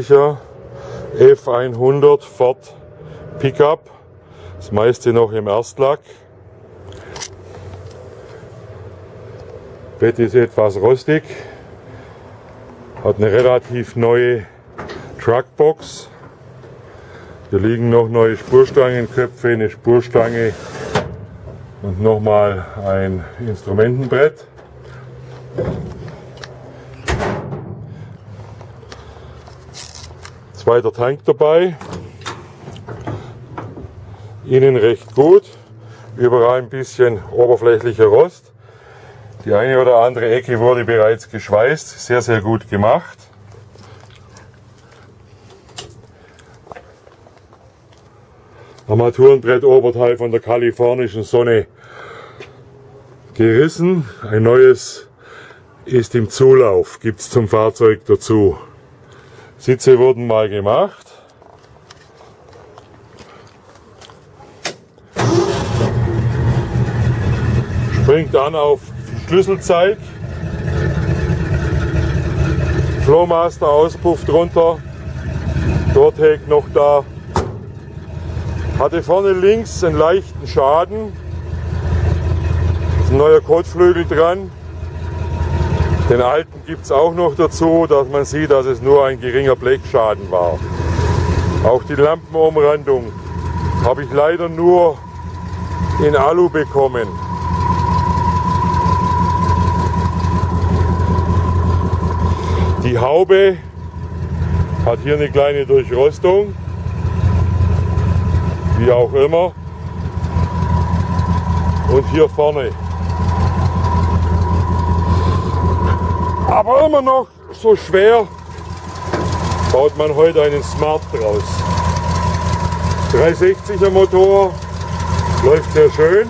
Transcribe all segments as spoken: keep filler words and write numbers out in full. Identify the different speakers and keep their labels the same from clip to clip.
Speaker 1: herkömmlicher F hundert Ford Pickup, das meiste noch im Erstlack. Bett ist etwas rostig, hat eine relativ neue Truckbox. Hier liegen noch neue Spurstangenköpfe, eine Spurstange und nochmal ein Instrumentenbrett. Zweiter Tank dabei. Innen recht gut, überall ein bisschen oberflächlicher Rost. Die eine oder andere Ecke wurde bereits geschweißt, sehr, sehr gut gemacht. Armaturenbrett-Oberteil von der kalifornischen Sonne gerissen. Ein neues ist im Zulauf, gibt es zum Fahrzeug dazu. Sitze wurden mal gemacht. Springt an auf Schlüsselzeig. Flowmaster Auspuff drunter. Dortec noch da. Hatte vorne links einen leichten Schaden. Ist ein neuer Kotflügel dran. Den alten gibt es auch noch dazu, dass man sieht, dass es nur ein geringer Blechschaden war. Auch die Lampenumrandung habe ich leider nur in Alu bekommen. Die Haube hat hier eine kleine Durchrostung, wie auch immer. Und hier vorne. Aber immer noch so schwer baut man heute einen Smart draus. dreihundertsechziger Motor, läuft sehr schön.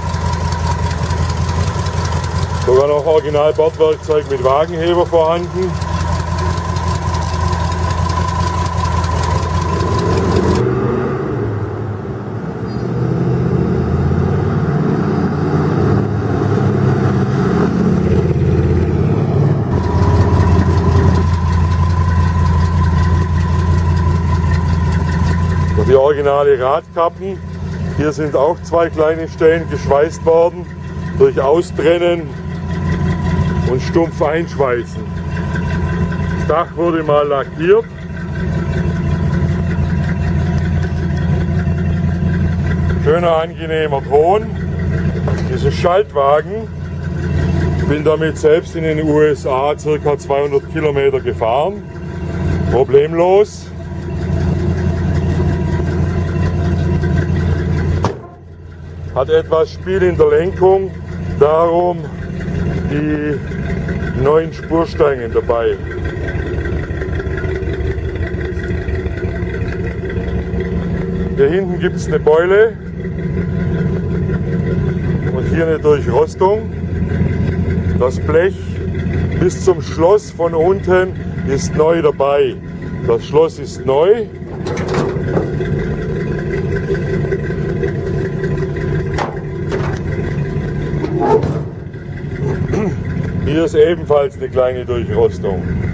Speaker 1: Sogar noch Original Bordwerkzeug mit Wagenheber vorhanden. Die originale Radkappen. Hier sind auch zwei kleine Stellen geschweißt worden durch Austrennen und stumpf einschweißen. Das Dach wurde mal lackiert. Schöner, angenehmer Ton. Dieser Schaltwagen, ich bin damit selbst in den U S A ca. zweihundert Kilometer gefahren. Problemlos. Hat etwas Spiel in der Lenkung, darum die neuen Spurstangen dabei. Hier hinten gibt es eine Beule und hier eine Durchrostung. Das Blech bis zum Schloss von unten ist neu dabei. Das Schloss ist neu. Hier ist ebenfalls eine kleine Durchrostung.